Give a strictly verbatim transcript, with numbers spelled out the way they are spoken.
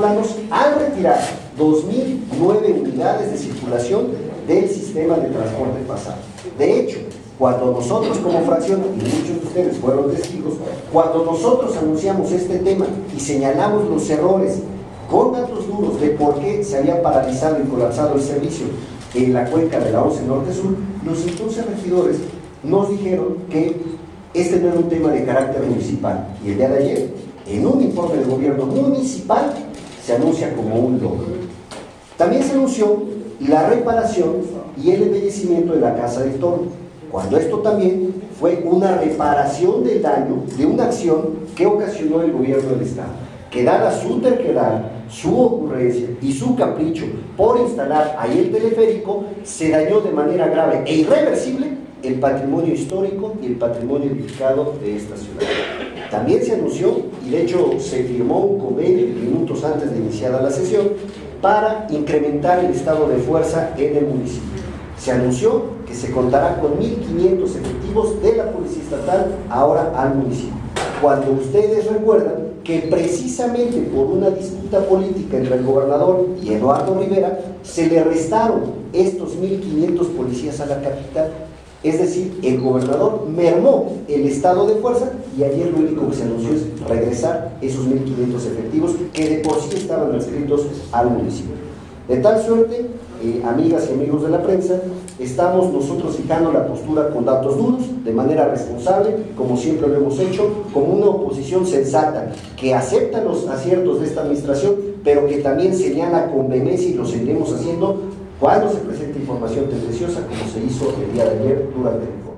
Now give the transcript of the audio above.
manos al retirar dos mil nueve unidades de circulación del sistema de transporte pasado. De hecho, cuando nosotros como fracción, y muchos de ustedes fueron testigos, cuando nosotros anunciamos este tema y señalamos los errores con datos duros de por qué se había paralizado y colapsado el servicio en la cuenca de la once Norte Sur, los entonces regidores nos dijeron que este no era un tema de carácter municipal. Y el día de ayer, en un informe del gobierno municipal, se anuncia como un logro. También se anunció la reparación y el embellecimiento de la Casa del Toro, cuando esto también fue una reparación del daño de una acción que ocasionó el gobierno del Estado, que dada su terquedad, su ocurrencia y su capricho por instalar ahí el teleférico, se dañó de manera grave e irreversible el patrimonio histórico y el patrimonio edificado de esta ciudad. También se anunció, y de hecho se firmó un convenio minutos antes de iniciada la sesión, para incrementar el estado de fuerza en el municipio. Se anunció que se contará con mil quinientos efectivos de la Policía Estatal ahora al municipio. Cuando ustedes recuerdan que precisamente por una disputa política entre el gobernador y Eduardo Rivera, se le restaron estos mil quinientos policías a la capital. Es decir, el gobernador mermó el estado de fuerza y ayer lo único que se anunció es regresar esos mil quinientos efectivos que de por sí estaban adscritos al municipio. De tal suerte, eh, amigas y amigos de la prensa, estamos nosotros fijando la postura con datos duros, de manera responsable, como siempre lo hemos hecho, como una oposición sensata, que acepta los aciertos de esta administración, pero que también señala con vehemencia, y lo seguiremos haciendo cuando se presente información tendenciosa, como se hizo el día de ayer durante el